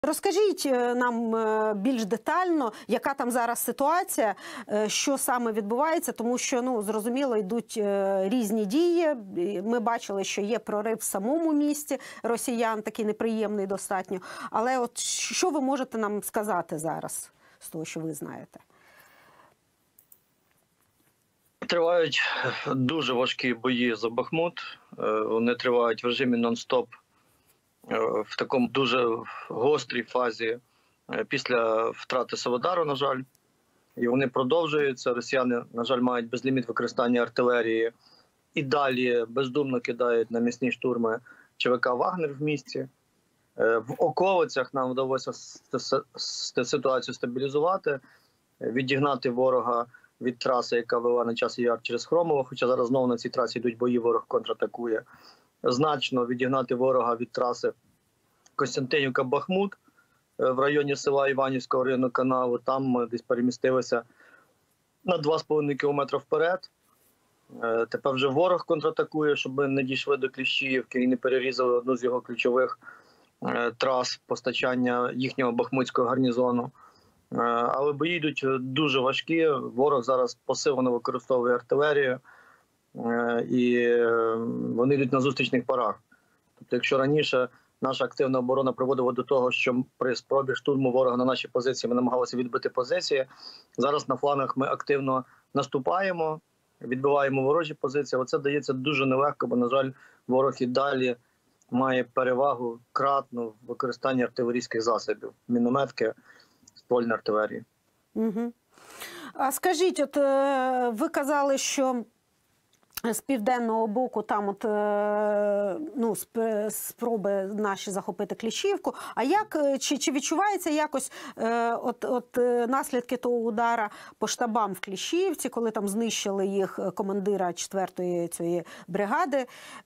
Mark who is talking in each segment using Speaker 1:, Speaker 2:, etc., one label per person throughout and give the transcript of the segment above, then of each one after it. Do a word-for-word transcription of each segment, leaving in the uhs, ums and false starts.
Speaker 1: Розкажіть нам більш детально, яка там зараз ситуація, що саме відбувається, тому що, ну, зрозуміло, йдуть різні дії. Ми бачили, що є прорив в самому місті росіян, такий неприємний достатньо. Але от що ви можете нам сказати зараз з того, що ви знаєте?
Speaker 2: Тривають дуже важкі бої за Бахмут. Вони тривають в режимі нон-стоп, в такому дуже гострій фазі після втрати Солидару, на жаль. І вони продовжуються. Росіяни, на жаль, мають безліміт використання артилерії. І далі бездумно кидають на м'ясні штурми ЧВК «Вагнер» в місті. В околицях нам вдалося ситуацію стабілізувати, відігнати ворога від траси, яка вела на Часів Яр через Хромово, хоча зараз знову на цій трасі йдуть бої, ворог контратакує. Значно відігнати ворога від траси Костянтинівка-Бахмут в районі села Іванівського районного каналу. Там ми десь перемістилися на два з половиною кілометри вперед. Тепер вже ворог контратакує, щоб не дійшли до Кліщіївки і не перерізали одну з його ключових трас постачання їхнього бахмутського гарнізону. Але бої йдуть дуже важкі. Ворог зараз посилено використовує артилерію, і вони йдуть на зустрічних парах. Тобто, якщо раніше наша активна оборона приводила до того, що при спробі штурму ворога на наші позиції ми намагалися відбити позиції, зараз на флангах ми активно наступаємо, відбиваємо ворожі позиції. Оце дається дуже нелегко, бо, на жаль, ворог і далі має перевагу кратну в використанні артилерійських засобів, мінометки, ствольної артилерії.
Speaker 1: Угу. А скажіть, от ви казали, що з південного боку там от, ну, спроби наші захопити Кліщіївку. А як, чи, чи відчувається якось от, от наслідки того удара по штабам в Кліщіївці, коли там знищили їх командира четвертої цієї бригади,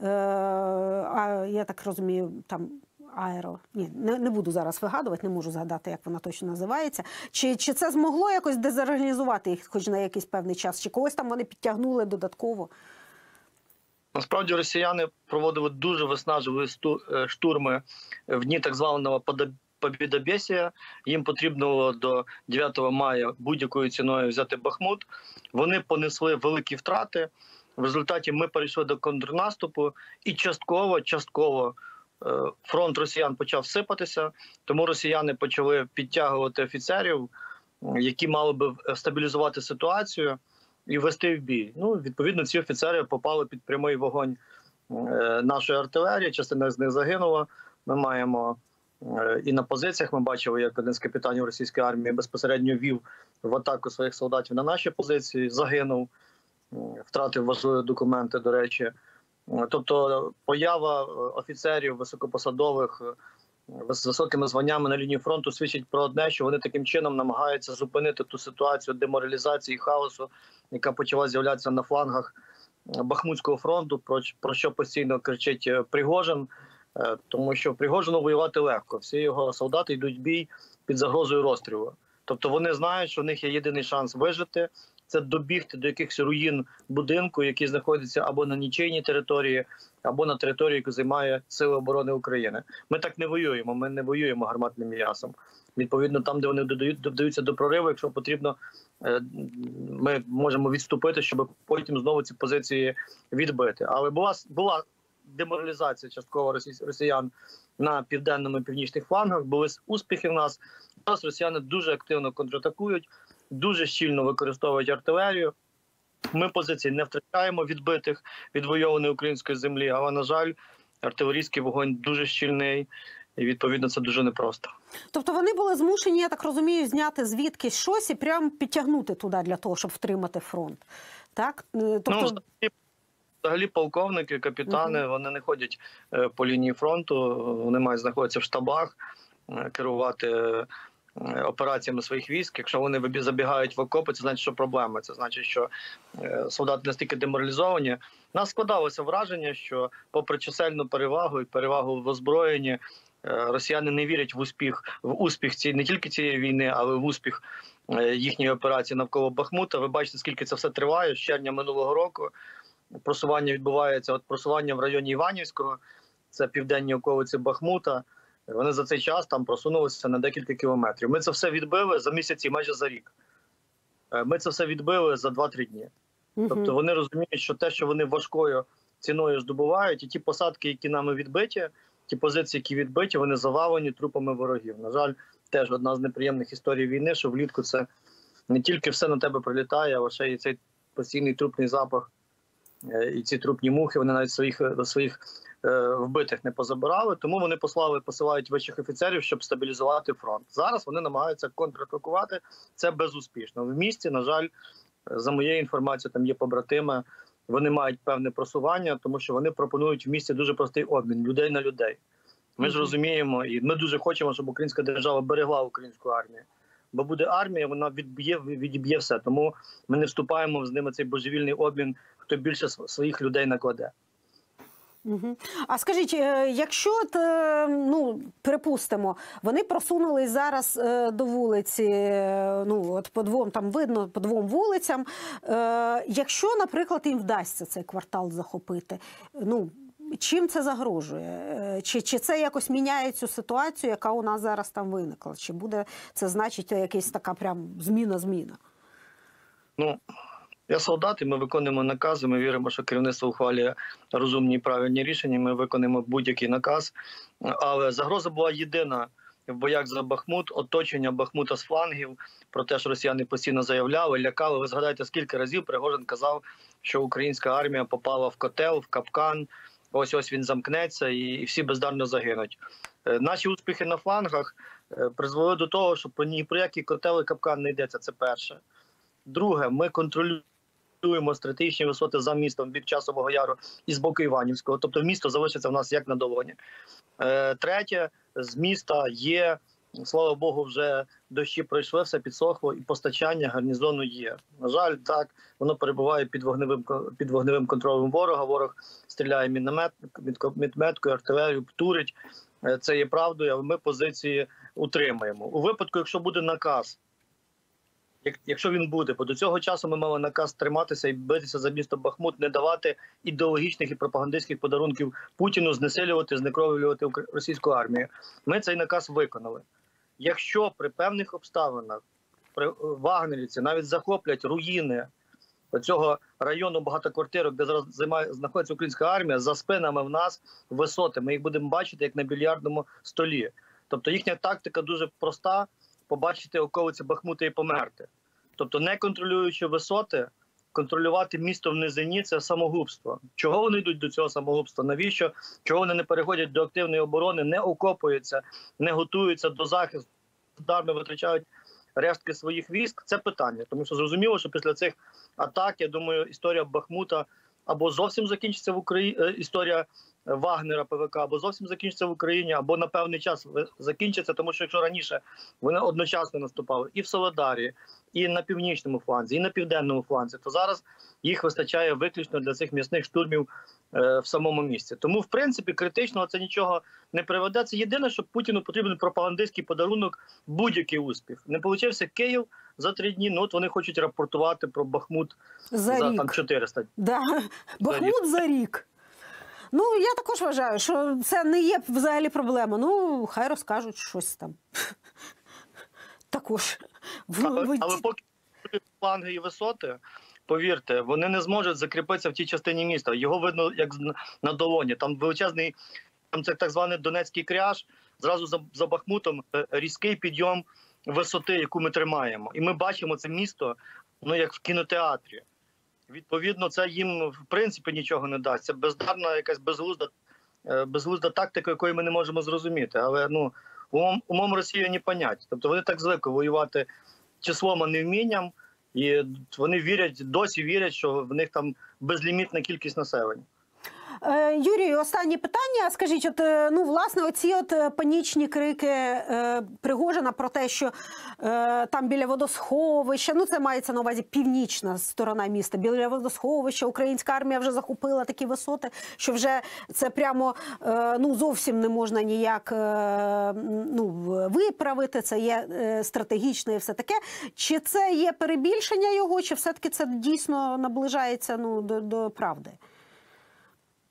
Speaker 1: а я так розумію, там аеро, ні, не, не буду зараз вигадувати, не можу згадати, як вона точно називається. Чи, чи це змогло якось дезорганізувати їх хоч на якийсь певний час? Чи когось там вони підтягнули додатково?
Speaker 2: Насправді росіяни проводили дуже виснажливі штурми в дні так званого Побєдобєсія. Їм потрібно було до дев'ятого мая будь-якою ціною взяти Бахмут. Вони понесли великі втрати. В результаті ми перейшли до контрнаступу і частково, частково фронт росіян почав сипатися, тому росіяни почали підтягувати офіцерів, які мали би стабілізувати ситуацію і вести в бій. Ну, відповідно, ці офіцери попали під прямий вогонь нашої артилерії, частина з них загинула. Ми маємо і на позиціях, ми бачили, як один з капітанів російської армії безпосередньо вів в атаку своїх солдатів на наші позиції, загинув, втратив важливі документи, до речі. Тобто поява офіцерів високопосадових з високими званнями на лінії фронту свідчить про одне, що вони таким чином намагаються зупинити ту ситуацію деморалізації, хаосу, яка почала з'являтися на флангах Бахмутського фронту, про, про що постійно кричить Пригожин, тому що Пригожину воювати легко. Всі його солдати йдуть в бій під загрозою розстрілу. Тобто вони знають, що в них є єдиний шанс вижити – це добігти до якихось руїн будинку, які знаходяться або на нічийній території, або на території, яку займає Сили оборони України. Ми так не воюємо, ми не воюємо гарматним м'ясом. Відповідно, там, де вони додаються до прориву, якщо потрібно, ми можемо відступити, щоб потім знову ці позиції відбити. Але була, була деморалізація частково росіян на південному і північних флангах, були успіхи в нас. Зараз росіяни дуже активно контратакують, дуже щільно використовують артилерію. Ми позиції не втрачаємо відбитих, відвойованої української землі, але, на жаль, артилерійський вогонь дуже щільний, і, відповідно, це дуже непросто.
Speaker 1: Тобто вони були змушені, я так розумію, зняти звідкись щось і прямо підтягнути туди для того, щоб втримати фронт, так? Тобто...
Speaker 2: Ну, взагалі, взагалі полковники, капітани, uh-huh. вони не ходять по лінії фронту, вони мають знаходитися в штабах, керувати операціями своїх військ. Якщо вони забігають в окопи, це значить, що проблема. Це значить, що солдати настільки деморалізовані. Нас складалося враження, що попри чисельну перевагу і перевагу в озброєнні, росіяни не вірять в успіх, в успіх цієї, не тільки цієї війни, але в успіх їхньої операції навколо Бахмута. Ви бачите, скільки це все триває. З червня минулого року просування відбувається, от просування в районі Іванівського, це південні околиці Бахмута. Вони за цей час там просунулися на декілька кілометрів. Ми це все відбили за місяці, майже за рік. Ми це все відбили за два-три дні.
Speaker 1: Угу.
Speaker 2: Тобто вони розуміють, що те, що вони важкою ціною здобувають, і ті посадки, які нами відбиті, ті позиції, які відбиті, вони завалені трупами ворогів. На жаль, теж одна з неприємних історій війни, що влітку це не тільки все на тебе прилітає, а ще і цей постійний трупний запах, і ці трупні мухи, вони навіть своїх, до своїх е, вбитих не позабирали, тому вони послали, посилають вищих офіцерів, щоб стабілізувати фронт. Зараз вони намагаються контратакувати, це безуспішно. В місті, на жаль, за моєю інформацією, там є побратими, вони мають певне просування, тому що вони пропонують в місті дуже простий обмін людей на людей. Ми ж розуміємо, і ми дуже хочемо, щоб українська держава берегла українську армію. Бо буде армія, вона відб'є, відіб'є все. Тому ми не вступаємо з ними в цей божевільний обмін, хто більше своїх людей накладе.
Speaker 1: Угу. А скажіть, якщо, ну, припустимо, вони просунулись зараз до вулиці, ну, от по двом, там видно, по двом вулицям, якщо, наприклад, їм вдасться цей квартал захопити, ну, чим це загрожує? Чи, чи це якось міняє цю ситуацію, яка у нас зараз там виникла? Чи буде це значить якась така прям зміна-зміна?
Speaker 2: Ну, я солдат, і ми виконуємо накази, ми віримо, що керівництво ухвалює розумні і правильні рішення, ми виконуємо будь-який наказ. Але загроза була єдина в боях за Бахмут, оточення Бахмута з флангів, про те, що росіяни постійно заявляли, лякали. Ви згадаєте, скільки разів Пригожин казав, що українська армія попала в котел, в капкан, ось-ось він замкнеться і всі бездарно загинуть. Наші успіхи на флангах призвели до того, що ні про який котел і капкан не йдеться, це перше. Друге, ми контролюємо стратегічні висоти за містом в бік Часового Яру і з боку Іванівського, тобто місто залишиться в нас як на долоні. Третє, з міста є, слава Богу, вже дощі пройшли, все підсохло і постачання гарнізону є. На жаль, так, воно перебуває під вогневим, під вогневим контролем ворога, ворог стріляє міномет, мінометкою, артилерію, турить. Це є правдою, але ми позиції утримаємо. У випадку, якщо буде наказ, якщо він буде, бо до цього часу ми мали наказ триматися і битися за місто Бахмут, не давати ідеологічних і пропагандистських подарунків Путіну, знесилювати, знекровлювати російську армію. Ми цей наказ виконали. Якщо при певних обставинах при вагнерівці навіть захоплять руїни цього району багатоквартирок, де зараз займає, знаходиться українська армія, за спинами в нас висоти, ми їх будемо бачити як на більярдному столі. Тобто їхня тактика дуже проста – побачити околиці Бахмута і померти. Тобто, не контролюючи висоти, контролювати місто в низині – це самогубство. Чого вони йдуть до цього самогубства? Навіщо? Чого вони не переходять до активної оборони, не окопуються, не готуються до захисту, дарми витрачають рештки своїх військ? Це питання. Тому що зрозуміло, що після цих атак, я думаю, історія Бахмута або зовсім закінчиться в Україні, історія Вагнера, ПВК, або зовсім закінчиться в Україні, або на певний час закінчиться, тому що якщо раніше вони одночасно наступали і в Солидарі, і на північному фланзі, і на південному фланзі, то зараз їх вистачає виключно для цих м'ясних штурмів е, в самому місці. Тому, в принципі, критично це нічого не приведе. Це єдине, що Путіну потрібен пропагандистський подарунок, будь-який успіх. Не получився Київ за три дні, ну от вони хочуть рапортувати про Бахмут
Speaker 1: за,
Speaker 2: за там, чотириста.
Speaker 1: Да. Бахмут за рік. Ну, я також вважаю, що це не є взагалі проблема. Ну, хай розкажуть щось там. Також.
Speaker 2: Але, але поки фланги і висоти, повірте, вони не зможуть закріпитися в тій частині міста. Його видно як на долоні. Там величезний, там це так званий Донецький кряж, зразу за, за Бахмутом різкий підйом висоти, яку ми тримаємо. І ми бачимо це місто, ну, як в кінотеатрі. Відповідно, це їм, в принципі, нічого не дасть. Це бездарна, якась безглузда, безглузда тактика, якої ми не можемо зрозуміти. Але, ну, умом, умом Росії не понять. Тобто вони так звикли воювати числом, а не вмінням. І вони вірять, досі вірять, що в них там безлімітна кількість населення.
Speaker 1: Юрію, останнє питання. Скажіть, от, ну, власне, оці от панічні крики е, Пригожина про те, що е, там біля водосховища, ну, це мається на увазі північна сторона міста, біля водосховища українська армія вже захопила такі висоти, що вже це прямо, е, ну, зовсім не можна ніяк е, ну, виправити, це є е, стратегічне і все таке. Чи це є перебільшення його, чи все-таки це дійсно наближається, ну, до, до правди?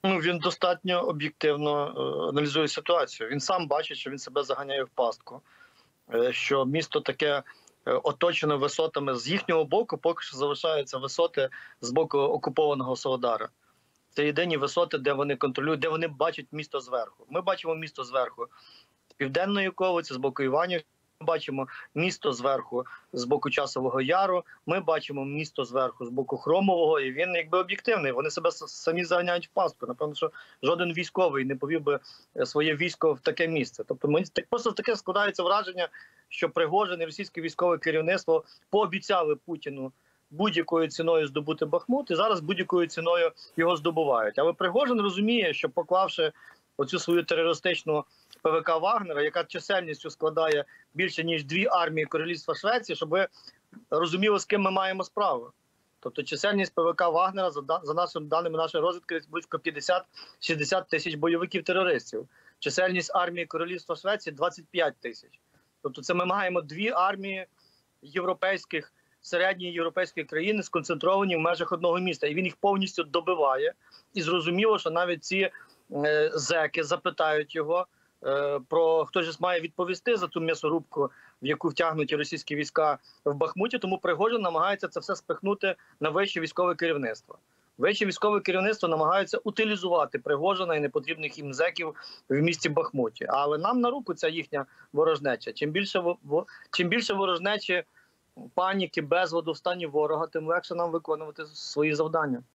Speaker 2: Ну, він достатньо об'єктивно е, аналізує ситуацію. Він сам бачить, що він себе заганяє в пастку, е, що місто таке е, оточене висотами. З їхнього боку поки що залишаються висоти з боку окупованого Солодара. Це єдині висоти, де вони контролюють, де вони бачать місто зверху. Ми бачимо місто зверху з південної околиці, з боку Іванів. Ми бачимо місто зверху з боку Часового Яру. Ми бачимо місто зверху з боку Хромового. І він якби об'єктивний. Вони себе с- самі заганяють в пастку. Напевно, що жоден військовий не повів би е, своє військо в таке місце. Тобто мені так просто таке складається враження, що Пригожин і російське військове керівництво пообіцяли Путіну будь-якою ціною здобути Бахмут, і зараз будь-якою ціною його здобувають. Але Пригожин розуміє, що поклавши оцю свою терористичну ПВК Вагнера, яка чисельністю складає більше ніж дві армії Королівства Швеції, щоб ви розуміли, з ким ми маємо справу. Тобто чисельність ПВК Вагнера, за, да- за нашими даними нашої розвідки, близько п'ятдесят-шістдесят тисяч бойовиків-терористів. Чисельність армії Королівства Швеції – двадцять п'ять тисяч. Тобто це ми маємо дві армії європейських, середньої європейської країни сконцентровані в межах одного міста. І він їх повністю добиває. І зрозуміло, що навіть ці е, зеки запитають його е, про хто ж має відповісти за ту м'ясорубку, в яку втягнуті російські війська в Бахмуті. Тому Пригожин намагається це все спихнути на вище військове керівництво. Вище військове керівництво намагається утилізувати Пригожина і непотрібних їм зеків в місті Бахмуті. Але нам на руку ця їхня ворожнеча. Чим більше, во- во- чим більше ворожнечі, паніки, безладу в стані ворога, тим легше нам виконувати свої завдання.